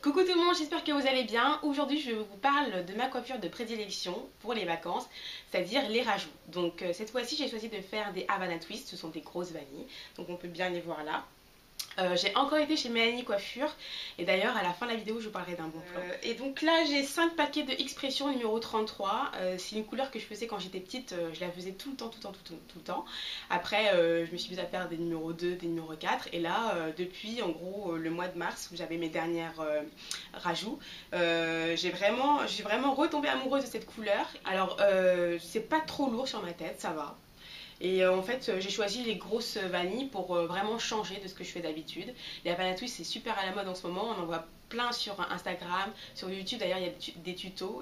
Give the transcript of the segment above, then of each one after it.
Coucou tout le monde, j'espère que vous allez bien. Aujourd'hui je vous parle de ma coiffure de prédilection pour les vacances, c'est-à-dire les rajouts. Donc cette fois-ci j'ai choisi de faire des Havana Twist, ce sont des grosses vanilles, donc on peut bien les voir là. J'ai encore été chez Mélanie Coiffure et d'ailleurs à la fin de la vidéo je vous parlerai d'un bon plan. Et donc là j'ai 5 paquets de Expression numéro 33. C'est une couleur que je faisais quand j'étais petite, je la faisais tout le temps. Après je me suis mise à faire des numéros 2, des numéros 4 et là depuis en gros le mois de mars où j'avais mes dernières rajouts, j'ai vraiment retombé amoureuse de cette couleur. Alors c'est pas trop lourd sur ma tête, ça va. Et en fait j'ai choisi les grosses vanilles pour vraiment changer de ce que je fais d'habitude. Les Havana Twist c'est super à la mode en ce moment, on en voit plein sur Instagram, sur YouTube d'ailleurs il y a des tutos.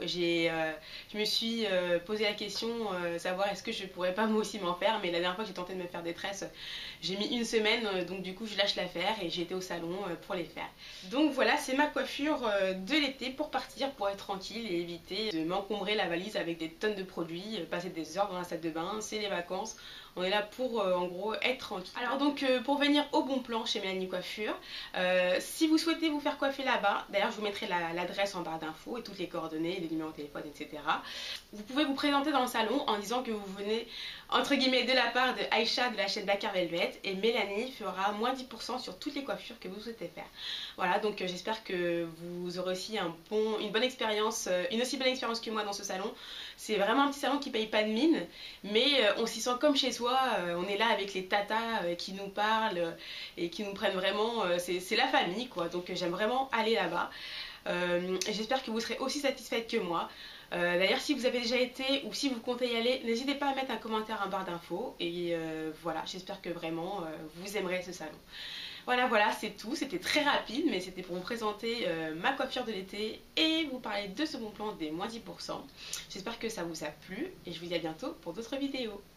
Je me suis posé la question savoir est-ce que je pourrais pas moi aussi m'en faire, mais la dernière fois que j'ai tenté de me faire des tresses j'ai mis une semaine, donc du coup je lâche l'affaire et j'ai été au salon pour les faire. Donc voilà, c'est ma coiffure de l'été pour partir, pour être tranquille et éviter de m'encombrer la valise avec des tonnes de produits, passer des heures dans la salle de bain, c'est les vacances. On est là pour en gros être tranquille. Alors donc pour venir au bon plan chez Mélanie Coiffure, si vous souhaitez vous faire coiffer là-bas, d'ailleurs je vous mettrai l'adresse en barre d'infos et toutes les coordonnées, les numéros de téléphone, etc. Vous pouvez vous présenter dans le salon en disant que vous venez entre guillemets de la part de Aïcha de la chaîne Bakar Velvet et Mélanie fera moins 10% sur toutes les coiffures que vous souhaitez faire. Voilà, donc j'espère que vous aurez aussi une bonne expérience, une aussi bonne expérience que moi dans ce salon. C'est vraiment un petit salon qui paye pas de mine, mais on s'y sent comme chez soi. On est là avec les tatas qui nous parlent et qui nous prennent vraiment, c'est la famille quoi, donc j'aime vraiment aller là-bas. J'espère que vous serez aussi satisfaite que moi. D'ailleurs si vous avez déjà été ou si vous comptez y aller, n'hésitez pas à mettre un commentaire en barre d'infos et voilà, j'espère que vraiment vous aimerez ce salon. Voilà, c'est tout, c'était très rapide mais c'était pour vous présenter ma coiffure de l'été et vous parler de ce bon plan des moins 10%. J'espère que ça vous a plu et je vous dis à bientôt pour d'autres vidéos.